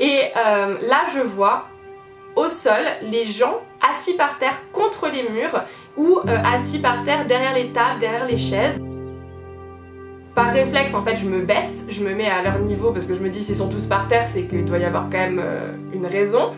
Et là je vois au sol les gens assis par terre contre les murs ou assis par terre derrière les tables, derrière les chaises. Par réflexe en fait je me baisse, je me mets à leur niveau parce que je me dis s'ils sont tous par terre c'est qu'il doit y avoir quand même une raison.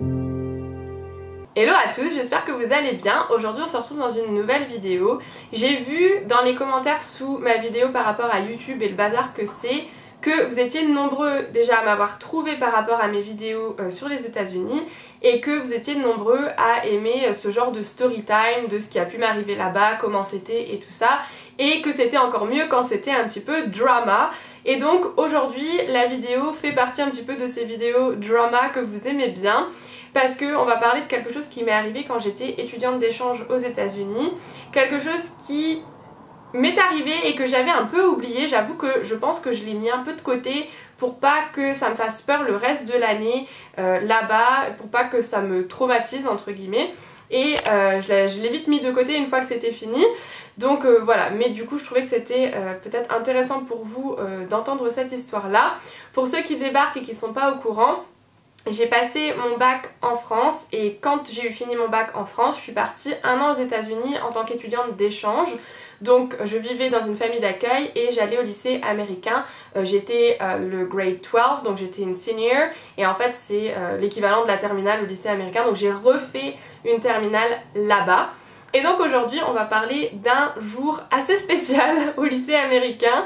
Hello à tous, j'espère que vous allez bien. Aujourd'hui on se retrouve dans une nouvelle vidéo. J'ai vu dans les commentaires sous ma vidéo par rapport à YouTube et le bazar que c'est, que vous étiez nombreux déjà à m'avoir trouvé par rapport à mes vidéos sur les États-Unis et que vous étiez nombreux à aimer ce genre de story time, de ce qui a pu m'arriver là-bas, comment c'était et tout ça, et que c'était encore mieux quand c'était un petit peu drama. Et donc aujourd'hui la vidéo fait partie un petit peu de ces vidéos drama que vous aimez bien, parce qu'on va parler de quelque chose qui m'est arrivé quand j'étais étudiante d'échange aux États-Unis, quelque chose qui m'est arrivé et que j'avais un peu oublié. J'avoue que je pense que je l'ai mis un peu de côté pour pas que ça me fasse peur le reste de l'année là-bas, pour pas que ça me traumatise entre guillemets, et je l'ai vite mis de côté une fois que c'était fini. Donc voilà, mais du coup je trouvais que c'était peut-être intéressant pour vous d'entendre cette histoire là. Pour ceux qui débarquent et qui sont pas au courant, j'ai passé mon bac en France et quand j'ai eu fini mon bac en France, je suis partie 1 an aux États-Unis en tant qu'étudiante d'échange. Donc je vivais dans une famille d'accueil et j'allais au lycée américain. J'étais le grade 12, donc j'étais une senior, et en fait c'est l'équivalent de la terminale au lycée américain, donc j'ai refait une terminale là-bas. Et donc aujourd'hui on va parler d'un jour assez spécial au lycée américain.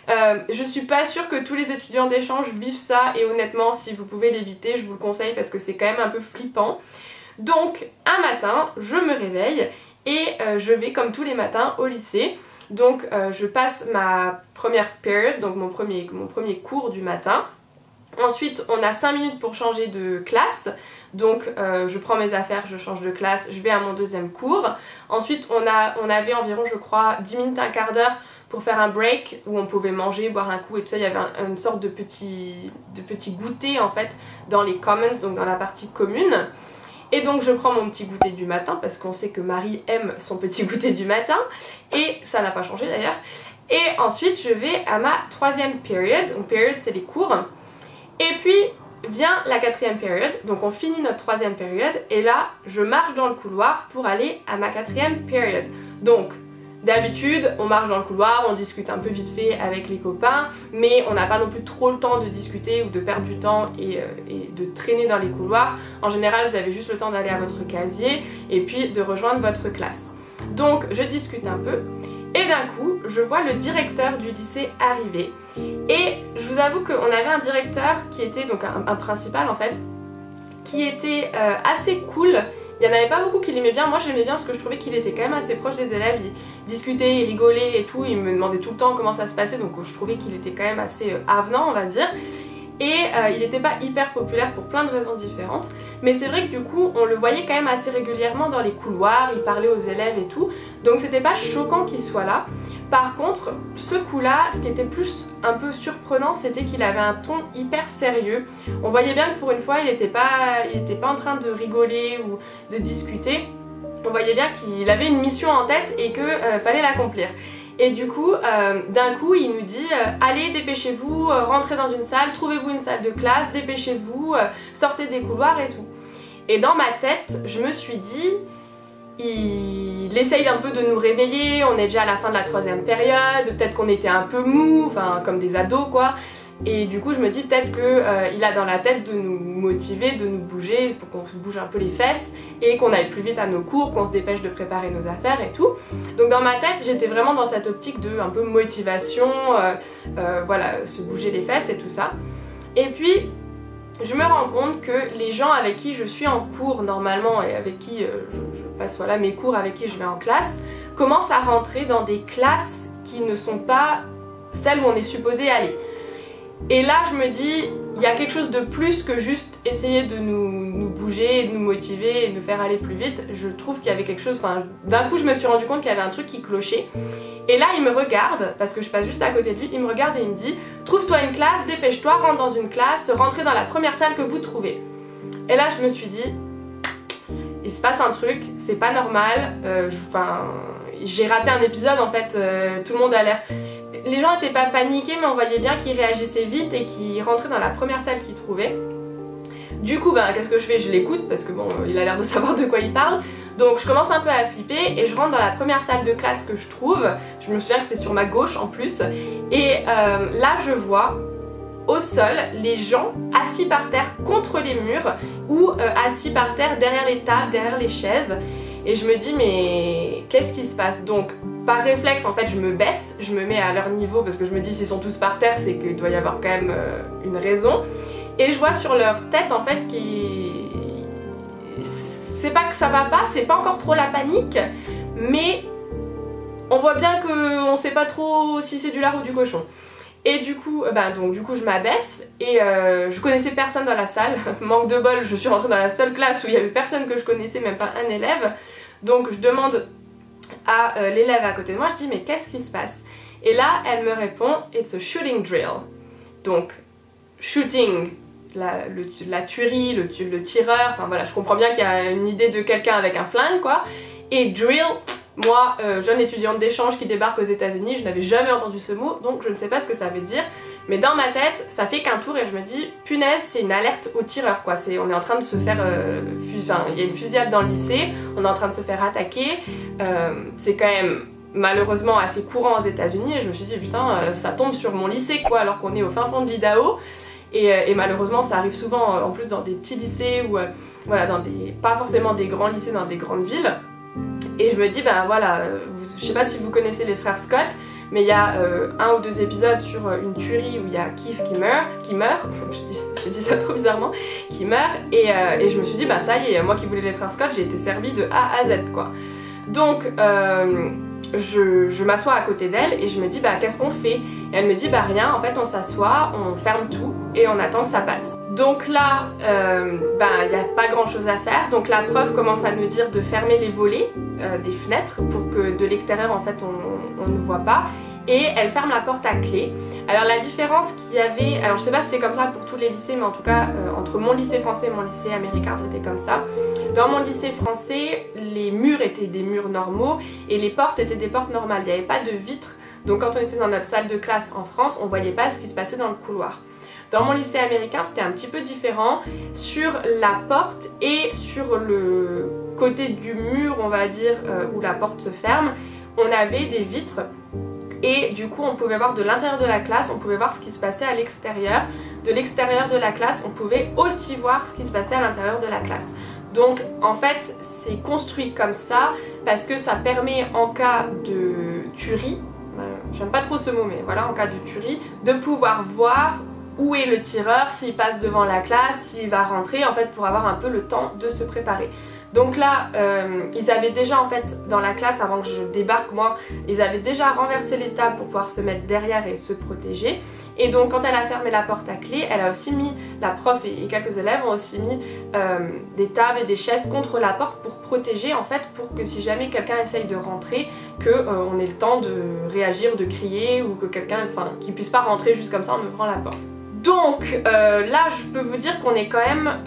Je suis pas sûre que tous les étudiants d'échange vivent ça, et honnêtement si vous pouvez l'éviter je vous le conseille parce que c'est quand même un peu flippant. Donc un matin je me réveille et je vais comme tous les matins au lycée. Donc je passe ma première période, donc mon premier cours du matin. Ensuite on a 5 minutes pour changer de classe, donc je prends mes affaires, je change de classe, je vais à mon deuxième cours. Ensuite on avait environ je crois 10 minutes, un quart d'heure pour faire un break où on pouvait manger, boire un coup et tout ça. Il y avait une sorte de petit goûter en fait dans les commons, donc dans la partie commune. Et donc je prends mon petit goûter du matin parce qu'on sait que Marie aime son petit goûter du matin, et ça n'a pas changé d'ailleurs. Et ensuite je vais à ma troisième période, donc période c'est les cours. Et puis vient la quatrième période, donc on finit notre troisième période et là je marche dans le couloir pour aller à ma quatrième période. Donc d'habitude on marche dans le couloir, on discute un peu vite fait avec les copains, mais on n'a pas non plus trop le temps de discuter ou de perdre du temps et de traîner dans les couloirs. En général vous avez juste le temps d'aller à votre casier et puis de rejoindre votre classe. Donc je discute un peu et d'un coup je vois le directeur du lycée arriver. Et je vous avoue qu'on avait un directeur qui était donc un principal en fait, qui était assez cool. Il n'y en avait pas beaucoup qui l'aimaient bien, moi j'aimais bien parce que je trouvais qu'il était quand même assez proche des élèves, il discutait, il rigolait et tout, il me demandait tout le temps comment ça se passait, donc je trouvais qu'il était quand même assez avenant on va dire. Et il n'était pas hyper populaire pour plein de raisons différentes, mais c'est vrai que du coup on le voyait quand même assez régulièrement dans les couloirs, il parlait aux élèves et tout, donc c'était pas choquant qu'il soit là. Par contre, ce coup-là, ce qui était plus un peu surprenant, c'était qu'il avait un ton hyper sérieux. On voyait bien que pour une fois il n'était pas en train de rigoler ou de discuter, on voyait bien qu'il avait une mission en tête et qu'il fallait l'accomplir. Et du coup, d'un coup, il nous dit allez, dépêchez-vous, rentrez dans une salle, trouvez-vous une salle de classe, dépêchez-vous, sortez des couloirs et tout. Et dans ma tête, je me suis dit, il essaye un peu de nous réveiller, on est déjà à la fin de la troisième période, peut-être qu'on était un peu mou, enfin comme des ados quoi. Et du coup je me dis peut-être qu'il a dans la tête de nous motiver, de nous bouger, pour qu'on se bouge un peu les fesses et qu'on aille plus vite à nos cours, qu'on se dépêche de préparer nos affaires et tout. Donc dans ma tête j'étais vraiment dans cette optique de un peu motivation, voilà, se bouger les fesses et tout ça. Et puis je me rends compte que les gens avec qui je suis en cours normalement et avec qui je passe voilà, mes cours, avec qui je vais en classe, commencent à rentrer dans des classes qui ne sont pas celles où on est supposé aller. Et là je me dis, il y a quelque chose de plus que juste essayer de nous bouger, de nous motiver et de nous faire aller plus vite. Je trouve qu'il y avait quelque chose, enfin d'un coup je me suis rendu compte qu'il y avait un truc qui clochait. Et là il me regarde, parce que je passe juste à côté de lui, il me regarde et il me dit trouve-toi une classe, dépêche-toi, rentre dans une classe, rentrez dans la première salle que vous trouvez. Et là je me suis dit, il se passe un truc, c'est pas normal, j'ai raté un épisode en fait, tout le monde a l'air... Les gens n'étaient pas paniqués mais on voyait bien qu'ils réagissaient vite et qu'ils rentraient dans la première salle qu'ils trouvaient. Du coup qu'est-ce que je fais? Je l'écoute parce que bon il a l'air de savoir de quoi il parle. Donc je commence un peu à flipper et je rentre dans la première salle de classe que je trouve. Je me souviens que c'était sur ma gauche en plus. Et là je vois au sol les gens assis par terre contre les murs ou assis par terre derrière les tables, derrière les chaises. Et je me dis mais qu'est-ce qui se passe? Donc par réflexe en fait je me baisse, je me mets à leur niveau parce que je me dis s'ils sont tous par terre c'est qu'il doit y avoir quand même une raison. Et je vois sur leur tête en fait c'est pas que ça va pas, c'est pas encore trop la panique, mais on voit bien qu'on sait pas trop si c'est du lard ou du cochon. Et du coup, je m'abaisse et je connaissais personne dans la salle. Manque de bol, je suis rentrée dans la seule classe où il y avait personne que je connaissais, même pas un élève. Donc je demande à l'élève à côté de moi, je dis mais qu'est-ce qui se passe? Et là elle me répond it's a shooting drill. Donc shooting, la tuerie, le tireur, enfin voilà, je comprends bien qu'il y a une idée de quelqu'un avec un flingue quoi. Et drill, moi, jeune étudiante d'échange qui débarque aux États-Unis, je n'avais jamais entendu ce mot, donc je ne sais pas ce que ça veut dire. Mais dans ma tête, ça fait qu'un tour et je me dis, punaise, c'est une alerte au tireur quoi. On est en train de se faire, il y a une fusillade dans le lycée, on est en train de se faire attaquer. C'est quand même malheureusement assez courant aux États-Unis et je me suis dit putain, ça tombe sur mon lycée quoi, alors qu'on est au fin fond de l'Idaho. Et malheureusement ça arrive souvent en plus dans des petits lycées ou voilà, pas forcément des grands lycées dans des grandes villes. Et je me dis voilà, je sais pas si vous connaissez les frères Scott, mais il y a un ou deux épisodes sur une tuerie où il y a Keith qui meurt, j'ai dit ça trop bizarrement, qui meurt et je me suis dit ça y est, moi qui voulais les frères Scott, j'ai été servie de A à Z quoi. Donc je m'assois à côté d'elle et je me dis qu'est-ce qu'on fait? Et elle me dit rien, en fait on s'assoit, on ferme tout et on attend que ça passe. Donc là, il n'y a pas grand chose à faire, donc la prof commence à nous dire de fermer les volets des fenêtres pour que de l'extérieur en fait on ne voit pas. Et elle ferme la porte à clé. Alors la différence qu'il y avait, alors je sais pas si c'est comme ça pour tous les lycées, mais en tout cas entre mon lycée français et mon lycée américain c'était comme ça. Dans mon lycée français, les murs étaient des murs normaux et les portes étaient des portes normales, il n'y avait pas de vitres. Donc quand on était dans notre salle de classe en France, on voyait pas ce qui se passait dans le couloir. Dans mon lycée américain, c'était un petit peu différent. Sur la porte et sur le côté du mur, on va dire, où la porte se ferme, on avait des vitres. Et du coup on pouvait voir de l'intérieur de la classe, on pouvait voir ce qui se passait à l'extérieur. De l'extérieur de la classe, on pouvait aussi voir ce qui se passait à l'intérieur de la classe. Donc en fait c'est construit comme ça parce que ça permet en cas de tuerie, j'aime pas trop ce mot mais voilà, en cas de tuerie, de pouvoir voir où est le tireur, s'il passe devant la classe, s'il va rentrer en fait pour avoir un peu le temps de se préparer. Donc là, ils avaient déjà en fait dans la classe, avant que je débarque moi, ils avaient déjà renversé les tables pour pouvoir se mettre derrière et se protéger. Et donc quand elle a fermé la porte à clé, elle a aussi mis, la prof et quelques élèves ont aussi mis des tables et des chaises contre la porte pour protéger en fait, pour que si jamais quelqu'un essaye de rentrer, qu'on ait le temps de réagir, de crier ou que quelqu'un, qu'il puisse pas rentrer juste comme ça en ouvrant la porte. Donc là je peux vous dire qu'on est quand même...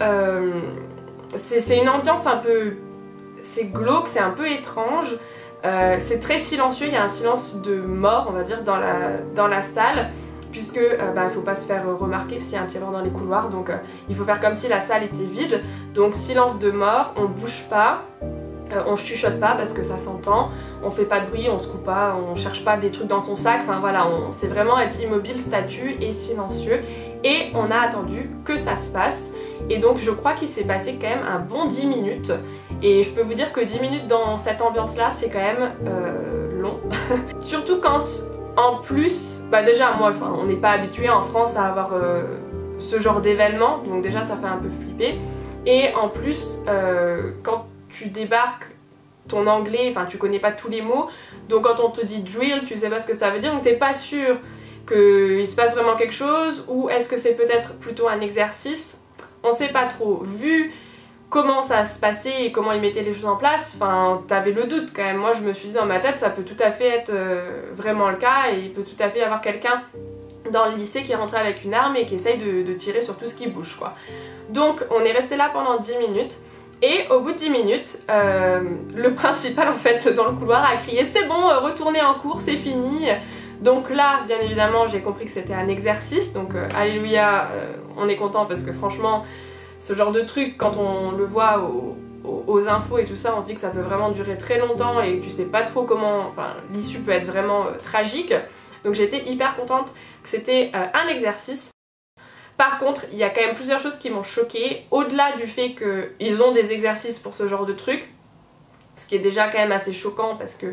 c'est une ambiance un peu... c'est glauque, c'est un peu étrange, c'est très silencieux, il y a un silence de mort on va dire dans la salle, puisque il faut pas se faire remarquer s'il y a un tireur dans les couloirs, donc il faut faire comme si la salle était vide, donc silence de mort, on bouge pas, on chuchote pas parce que ça s'entend, on fait pas de bruit, on se coupe pas, on cherche pas des trucs dans son sac, enfin voilà, c'est vraiment être immobile, statue et silencieux. Et on a attendu que ça se passe. Et donc je crois qu'il s'est passé quand même un bon 10 minutes. Et je peux vous dire que 10 minutes dans cette ambiance là c'est quand même long. Surtout quand en plus, déjà moi on n'est pas habitué en France à avoir ce genre d'événement, donc déjà ça fait un peu flipper. Et en plus quand tu débarques, ton anglais, tu connais pas tous les mots, donc quand on te dit drill, tu sais pas ce que ça veut dire, donc t'es pas sûr qu'il se passe vraiment quelque chose, ou est-ce que c'est peut-être plutôt un exercice, on sait pas trop. Vu comment ça se passait et comment ils mettaient les choses en place, t'avais le doute quand même. Moi je me suis dit dans ma tête, ça peut tout à fait être vraiment le cas, et il peut tout à fait y avoir quelqu'un dans le lycée qui est rentré avec une arme et qui essaye de tirer sur tout ce qui bouge quoi. Donc on est resté là pendant 10 minutes. Et au bout de 10 minutes, le principal en fait dans le couloir a crié « C'est bon, retournez en cours, c'est fini !» Donc là, bien évidemment, j'ai compris que c'était un exercice, donc alléluia, on est content parce que franchement, ce genre de truc, quand on le voit aux infos et tout ça, on se dit que ça peut vraiment durer très longtemps et que tu sais pas trop comment, enfin l'issue peut être vraiment tragique. Donc j'ai été hyper contente que c'était un exercice. Par contre, il y a quand même plusieurs choses qui m'ont choquée, au-delà du fait qu'ils ont des exercices pour ce genre de truc, ce qui est déjà quand même assez choquant parce que,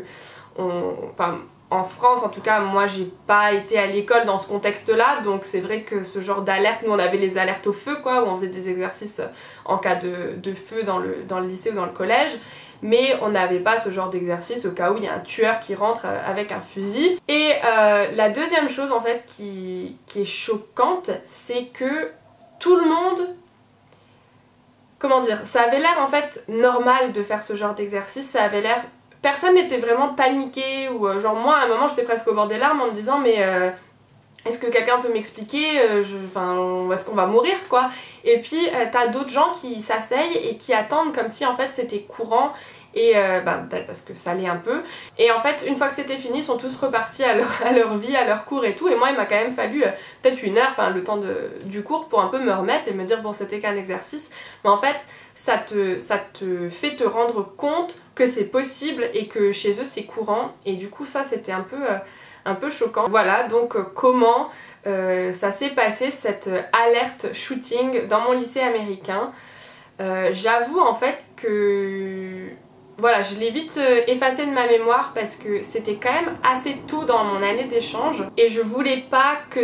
en France en tout cas, moi j'ai pas été à l'école dans ce contexte-là, donc c'est vrai que ce genre d'alerte, nous on avait les alertes au feu quoi, où on faisait des exercices en cas de feu dans le lycée ou dans le collège, mais on n'avait pas ce genre d'exercice au cas où il y a un tueur qui rentre avec un fusil. Et la deuxième chose en fait qui est choquante, c'est que tout le monde, comment dire, ça avait l'air en fait normal de faire ce genre d'exercice, ça avait l'air... Personne n'était vraiment paniqué ou genre moi à un moment j'étais presque au bord des larmes en me disant mais est-ce que quelqu'un peut m'expliquer, est-ce qu'on va mourir quoi. Et puis t'as d'autres gens qui s'asseyent et qui attendent comme si en fait c'était courant et peut-être parce que ça l'est un peu. Et en fait une fois que c'était fini ils sont tous repartis à leur vie, à leur cours et tout, et moi il m'a quand même fallu peut-être une heure, enfin le temps du cours pour un peu me remettre et me dire bon c'était qu'un exercice, mais en fait ça te fait te rendre compte que c'est possible et que chez eux c'est courant, et du coup ça c'était un peu choquant. Voilà donc comment ça s'est passé cette alerte shooting dans mon lycée américain. J'avoue en fait que voilà, je l'ai vite effacé de ma mémoire parce que c'était quand même assez tôt dans mon année d'échange et je voulais pas que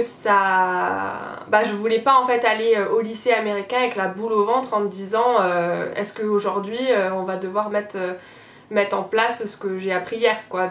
ça... je voulais pas en fait aller au lycée américain avec la boule au ventre en me disant est-ce qu'aujourd'hui on va devoir mettre en place ce que j'ai appris hier quoi.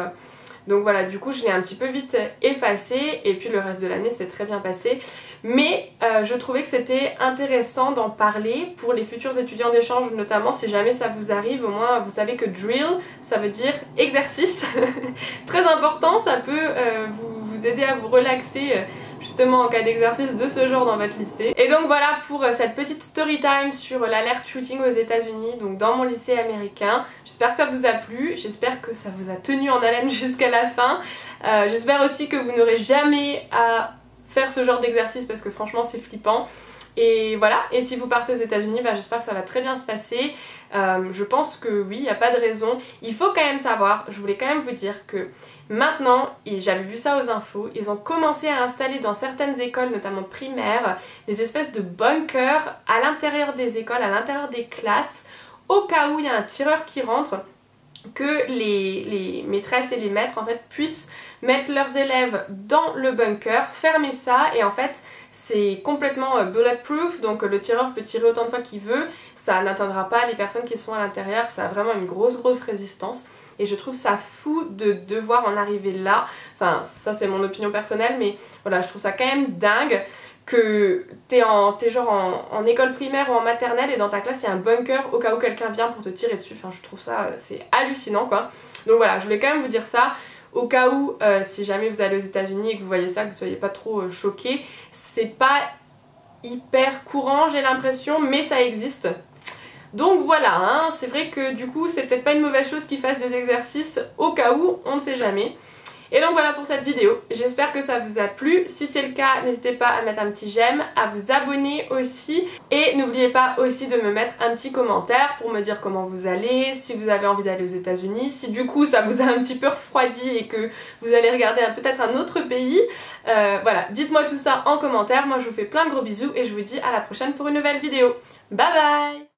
Donc voilà, du coup je l'ai un petit peu vite effacé et puis le reste de l'année s'est très bien passé. Mais je trouvais que c'était intéressant d'en parler pour les futurs étudiants d'échange, notamment si jamais ça vous arrive, au moins vous savez que drill ça veut dire exercice. Très important, ça peut vous aider à vous relaxer justement en cas d'exercice de ce genre dans votre lycée. Et donc voilà pour cette petite story time sur l'alerte shooting aux États-Unis, donc dans mon lycée américain. J'espère que ça vous a plu, j'espère que ça vous a tenu en haleine jusqu'à la fin. J'espère aussi que vous n'aurez jamais à faire ce genre d'exercice parce que franchement c'est flippant. Et voilà, et si vous partez aux États-Unis, j'espère que ça va très bien se passer. Je pense que oui, il n'y a pas de raison. Il faut quand même savoir, je voulais quand même vous dire que maintenant, et j'avais vu ça aux infos, ils ont commencé à installer dans certaines écoles, notamment primaires, des espèces de bunkers à l'intérieur des écoles, à l'intérieur des classes, au cas où il y a un tireur qui rentre, que les maîtresses et les maîtres en fait puissent mettre leurs élèves dans le bunker, fermer ça, et en fait c'est complètement bulletproof, donc le tireur peut tirer autant de fois qu'il veut, ça n'atteindra pas les personnes qui sont à l'intérieur, ça a vraiment une grosse résistance. Et je trouve ça fou de devoir en arriver là, enfin ça c'est mon opinion personnelle, mais voilà, je trouve ça quand même dingue que t'es genre en école primaire ou en maternelle et dans ta classe il y a un bunker au cas où quelqu'un vient pour te tirer dessus. Enfin je trouve ça, c'est hallucinant quoi. Donc voilà, je voulais quand même vous dire ça au cas où si jamais vous allez aux États-Unis et que vous voyez ça, que vous soyez pas trop choqués. C'est pas hyper courant j'ai l'impression, mais ça existe. Donc voilà, hein, c'est vrai que du coup c'est peut-être pas une mauvaise chose qu'ils fassent des exercices au cas où, on ne sait jamais. Et donc voilà pour cette vidéo, j'espère que ça vous a plu. Si c'est le cas, n'hésitez pas à mettre un petit j'aime, à vous abonner aussi. Et n'oubliez pas aussi de me mettre un petit commentaire pour me dire comment vous allez, si vous avez envie d'aller aux États-Unis, si du coup ça vous a un petit peu refroidi et que vous allez regarder peut-être un autre pays. Voilà, dites-moi tout ça en commentaire, moi je vous fais plein de gros bisous et je vous dis à la prochaine pour une nouvelle vidéo. Bye bye!